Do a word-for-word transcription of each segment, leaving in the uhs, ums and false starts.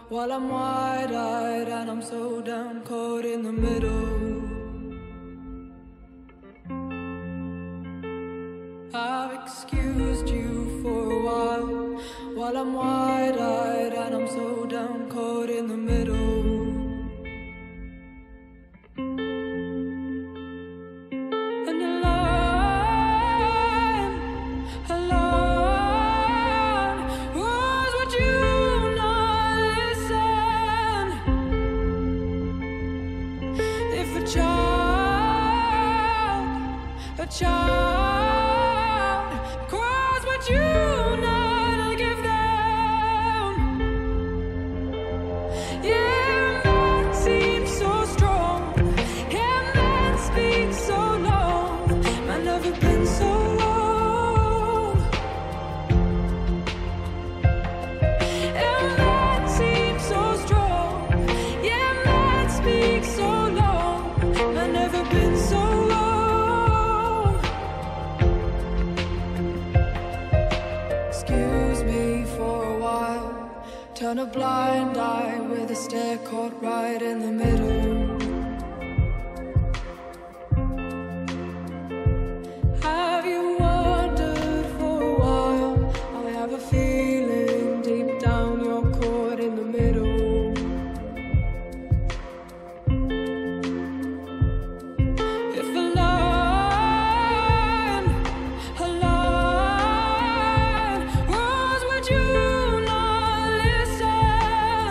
while I'm wide-eyed and I'm so down, caught in the middle. I've excused you for a while, while I'm wide-eyed and I'm so down, caught in the middle. And alone, alone, was would you not listen? If a child, a child cries, would you not give them? Yeah, man seems so strong, yeah, man speaks so long, man never been so long. Yeah, man seems so strong, yeah, man speaks so long, man never been so long. Excuse me for a while, turn a blind eye with a stare caught right in the middle. Have you wondered for a while? I have a feeling deep down you're caught in the middle. If a line, a line was, would you not listen?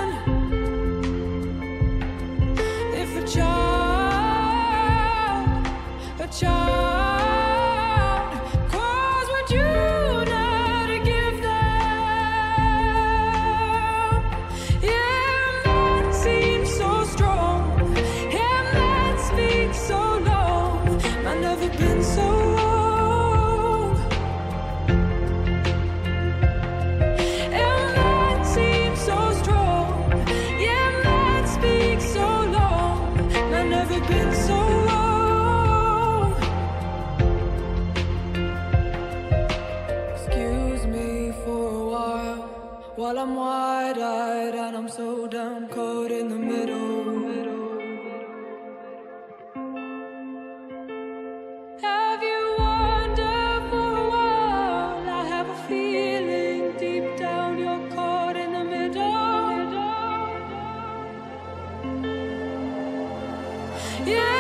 If a child, a child cries, would you not give them? Yeah, man seems so strong, yeah, man speaks so long, man never been so long. Yeah, man seems so strong, yeah, man speaks so long, man never been so long. Excuse me for a while, while I'm wide-eyed and I'm so down, caught in the middle. Have you wondered for a while? I have a feeling deep down you're caught in the middle. Yeah.